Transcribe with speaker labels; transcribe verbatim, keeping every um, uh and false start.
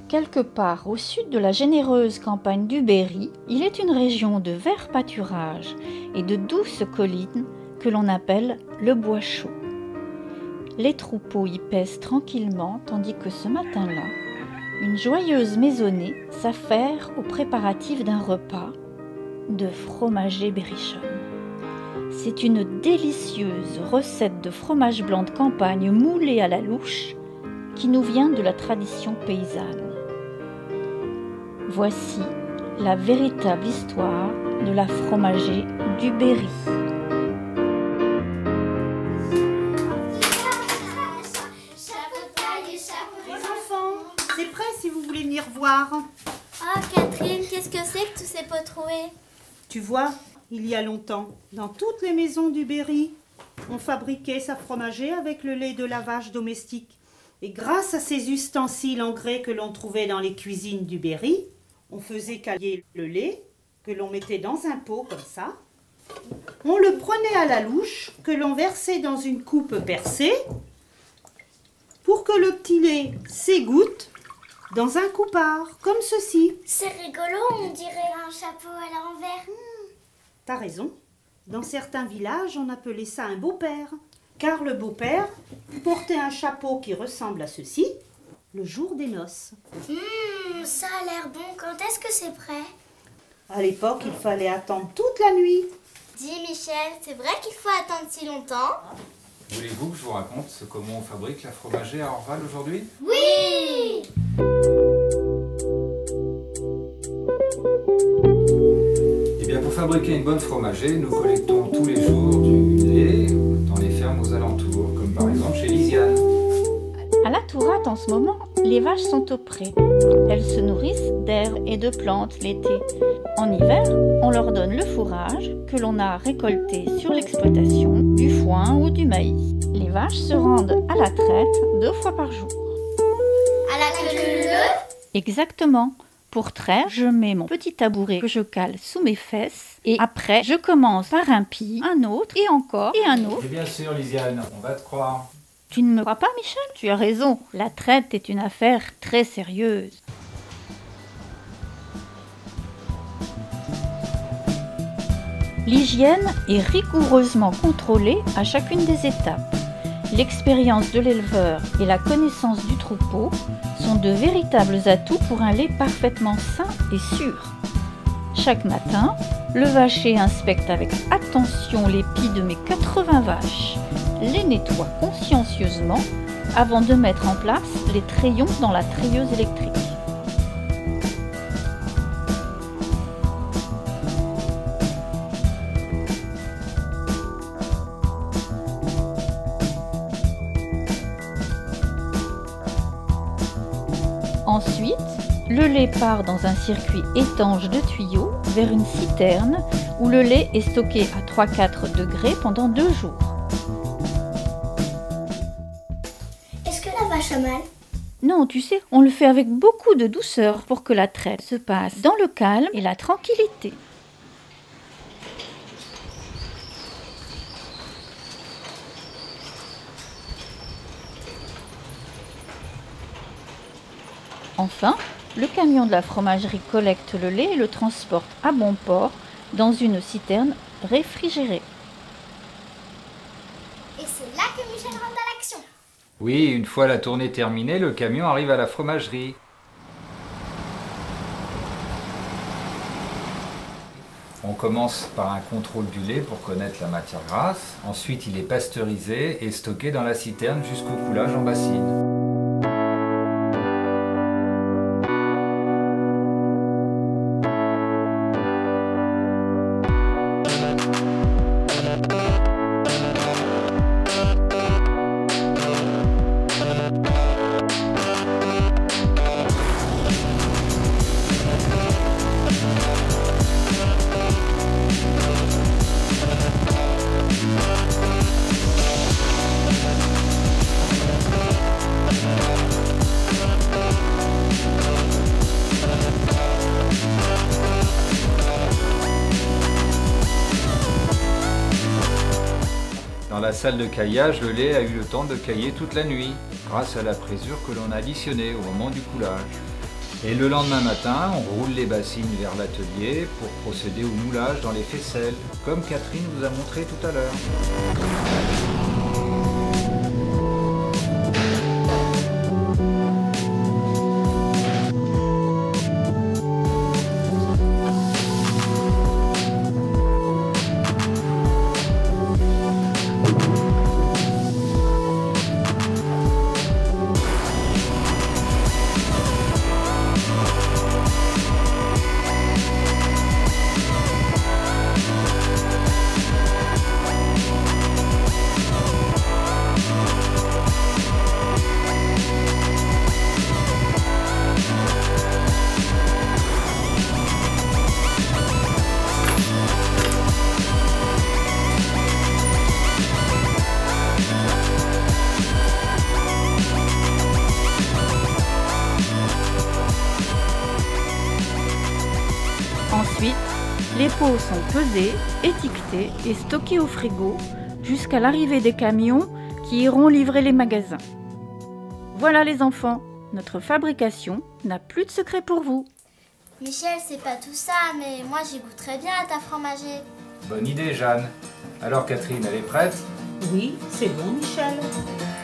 Speaker 1: Quelque part au sud de la généreuse campagne du Berry, il est une région de verts pâturages et de douces collines que l'on appelle le bois chaud. Les troupeaux y paissent tranquillement tandis que ce matin-là, une joyeuse maisonnée s'affaire aux préparatifs d'un repas de fromager berrichonne. C'est une délicieuse recette de fromage blanc de campagne moulé à la louche qui nous vient de la tradition paysanne. Voici la véritable histoire de la fromager du Berry.
Speaker 2: Les enfants, c'est prêt si vous voulez venir voir.
Speaker 3: Oh Catherine, qu'est-ce que c'est que tous ces pots troués?
Speaker 2: Tu vois, il y a longtemps, dans toutes les maisons du Berry, on fabriquait sa fromager avec le lait de la vache domestique. Et grâce à ces ustensiles en grès que l'on trouvait dans les cuisines du Berry, on faisait cailler le lait, que l'on mettait dans un pot comme ça. On le prenait à la louche, que l'on versait dans une coupe percée, pour que le petit lait s'égoutte dans un coupard, comme ceci.
Speaker 3: C'est rigolo, on dirait un chapeau à l'envers.
Speaker 2: Mmh, t'as raison. Dans certains villages, on appelait ça un beau-père. Car le beau-père portait un chapeau qui ressemble à ceci, le jour des noces.
Speaker 3: Mmh, ça a l'air bon. Quand est-ce que c'est prêt?
Speaker 2: À l'époque, il fallait attendre toute la nuit.
Speaker 3: Dis Michel, c'est vrai qu'il faut attendre si longtemps?
Speaker 4: Voulez-vous que je vous raconte comment on fabrique la fromager à Orval aujourd'hui?
Speaker 3: Oui!
Speaker 4: Eh bien, pour fabriquer une bonne fromager, nous collectons tous les jours du lait dans les fermes aux alentours, comme par exemple chez Lisiane.
Speaker 1: À la Tourate, en ce moment, les vaches sont au pré. Elles se nourrissent d'herbes et de plantes l'été. En hiver, on leur donne le fourrage que l'on a récolté sur l'exploitation, du foin ou du maïs. Les vaches se rendent à la traite deux fois par jour.
Speaker 3: À la queue.
Speaker 1: Exactement. Pour traire, je mets mon petit tabouret que je cale sous mes fesses et après, je commence par un pis, un autre et encore et un autre.
Speaker 4: Et bien sûr, Lisiane, on va te croire.
Speaker 1: Tu ne me crois pas, Michel? Tu as raison. La traite est une affaire très sérieuse. L'hygiène est rigoureusement contrôlée à chacune des étapes. L'expérience de l'éleveur et la connaissance du troupeau sont de véritables atouts pour un lait parfaitement sain et sûr. Chaque matin, le vacher inspecte avec attention les pies de mes quatre-vingts vaches, les nettoie consciencieusement avant de mettre en place les trayons dans la treilleuse électrique. Ensuite, le lait part dans un circuit étanche de tuyaux vers une citerne où le lait est stocké à trois à quatre degrés pendant deux jours.
Speaker 3: Est-ce que la vache a mal?
Speaker 1: Non, tu sais, on le fait avec beaucoup de douceur pour que la traite se passe dans le calme et la tranquillité. Enfin, le camion de la fromagerie collecte le lait et le transporte à bon port dans une citerne réfrigérée.
Speaker 3: Et c'est là que Michel rentre à l'action.
Speaker 4: Oui, une fois la tournée terminée, le camion arrive à la fromagerie. On commence par un contrôle du lait pour connaître la matière grasse. Ensuite, il est pasteurisé et stocké dans la citerne jusqu'au coulage en bassine. Dans la salle de caillage, le lait a eu le temps de cailler toute la nuit, grâce à la présure que l'on a additionnée au moment du coulage. Et le lendemain matin, on roule les bassines vers l'atelier pour procéder au moulage dans les faisselles, comme Catherine vous a montré tout à l'heure.
Speaker 1: Ensuite, les pots sont pesés, étiquetés et stockés au frigo jusqu'à l'arrivée des camions qui iront livrer les magasins. Voilà les enfants, notre fabrication n'a plus de secret pour vous.
Speaker 3: Michel, c'est pas tout ça, mais moi j'y goûterais bien à ta fromager.
Speaker 4: Bonne idée, Jeanne. Alors Catherine, elle est prête?
Speaker 2: Oui, c'est bon, Michel.